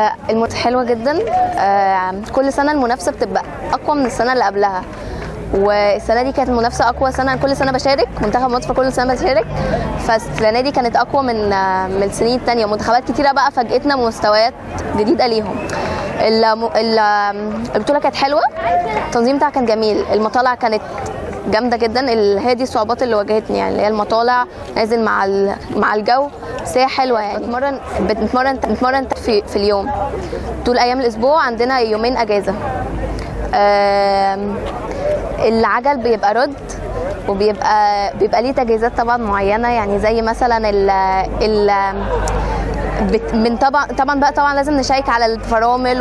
المنافسة حلوة جدا. كل سنة المنافسة بتبقى أقوى من السنة اللي قبلها، والسنة دي كانت المنافسة أقوى سنة. كل سنة بشارك منتخب مصر، كل سنة بشارك، فالسنة دي كانت أقوى من السنين التانية. منتخبات كتيرة بقى فاجئتنا مستويات جديدة ليهم. البطولة كانت حلوة، التنظيم بتاعها كان جميل، المطالع كانت جامدة جدا. هي دي الصعوبات اللي واجهتني، يعني اللي هي المطالع، نازل مع الجو، بس هي حلوة. يعني بنتمرن في اليوم طول أيام الأسبوع، عندنا يومين أجازة. العجل بيبقى رد، وبيبقى ليه تجهيزات طبعا معينة، يعني زي مثلا طبعا لازم نشيك على الفرامل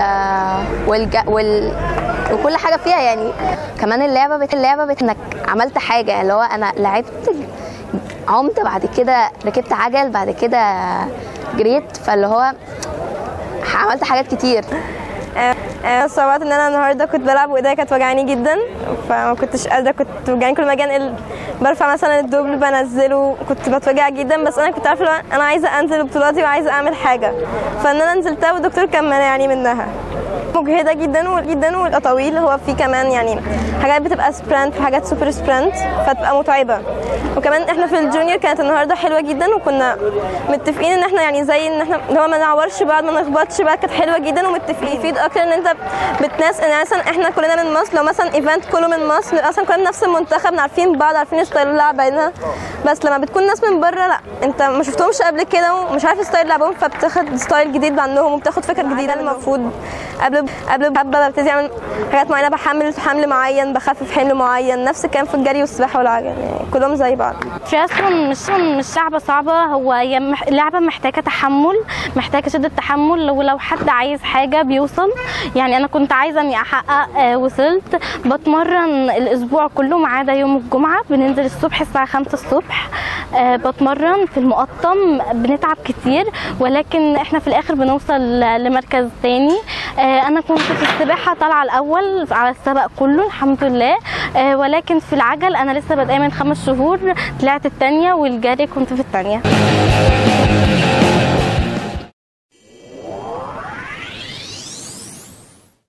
وكل حاجة فيها. يعني كمان اللعبة انك عملت حاجة، اللي هو انا لعبت، عمت، بعد كده ركبت عجل، بعد كده جريت، فاللي هو عملت حاجات كتير. الصعوبات ان انا النهارده كنت بلعب وايديا كانت وجعاني جدا، فما كنتش قادره، كنت وجعاني كل ما اجي برفع مثلا الدبل بنزله، كنت بتوجع جدا. بس انا كنت عارفه انا عايزه انزل بطولاتي وعايزه اعمل حاجه، فان انا نزلتها والدكتور كان مانعني منها. مجهده جدا والطويل هو في كمان يعني حاجات بتبقى سبرنت وحاجات سوبر سبرنت، فتبقى متعبه. وكمان احنا في الجونيور كانت النهارده حلوه جدا، وكنا متفقين ان احنا يعني زي ان احنا اللي هو ما نعورش بعض، ما نخبطش بعض، كانت حلوه جدا. ومتفقين يفيد اكتر ان انت بتناس، ان مثلا احنا كلنا من مصر، لو مثلا ايفنت كله من مصر، اصلا كلنا نفس المنتخب، عارفين بعض، عارفين ستايل لعب بيننا. بس لما بتكون ناس من بره، لا انت ما شفتهمش قبل كده ومش عارف ستايل لعبهم، فبتاخد ستايل جديد عنهم وبتاخد فكره جديده. المفروض قبل بحبه ببتدي اعمل حاجات معينه، بحمل حمل معين، بخفف حمل معين. نفس الكلام في الجري والسباحه والعجل، يعني كلهم زي بعض. ترياثلون مش لعبه صعبه، هو لعبه محتاجه تحمل، محتاجه شده تحمل، ولو حد عايز حاجه بيوصل. يعني انا كنت عايزه اني احقق، وصلت. بتمرن الاسبوع كله ما عدا يوم الجمعه، بننزل الصبح الساعه 5 الصبح. بتمرن في المقطم، بنتعب كتير، ولكن احنا في الاخر بنوصل لمركز تاني. انا كنت في السباحه طالعه الاول على السبق كله الحمد لله، ولكن في العجل انا لسه بادئه من 5 شهور، طلعت الثانيه، والجري كنت في الثانيه.